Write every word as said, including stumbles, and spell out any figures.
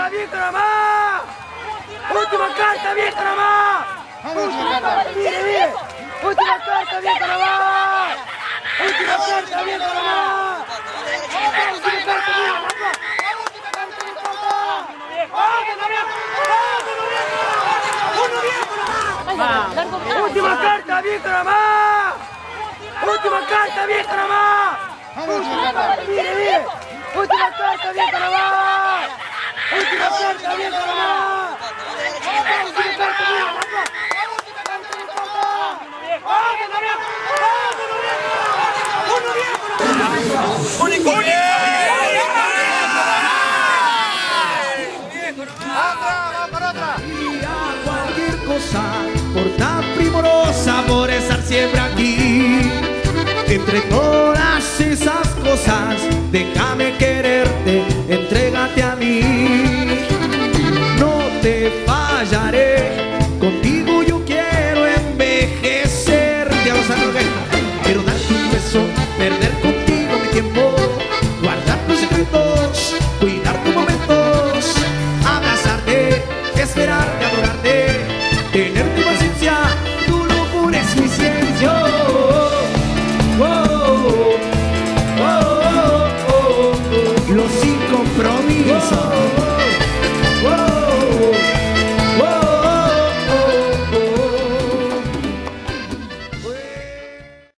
carta, viejo nomás. Última carta, viejo nomás. Mire, mire. Última carta, viejo nomás. Última carta, viejo nomás. Última carta, viejo nomás. Última carta, viejo nomás. Última carta, viejo nomás. Mire, mire. Última carta, viejo nomás. Última carta, viejo nomás. Última carta, viejo nomás. ¡Único viejo! Cualquier cosa, por tan primorosa, por estar siempre aquí. Entre todas esas cosas, déjame querer.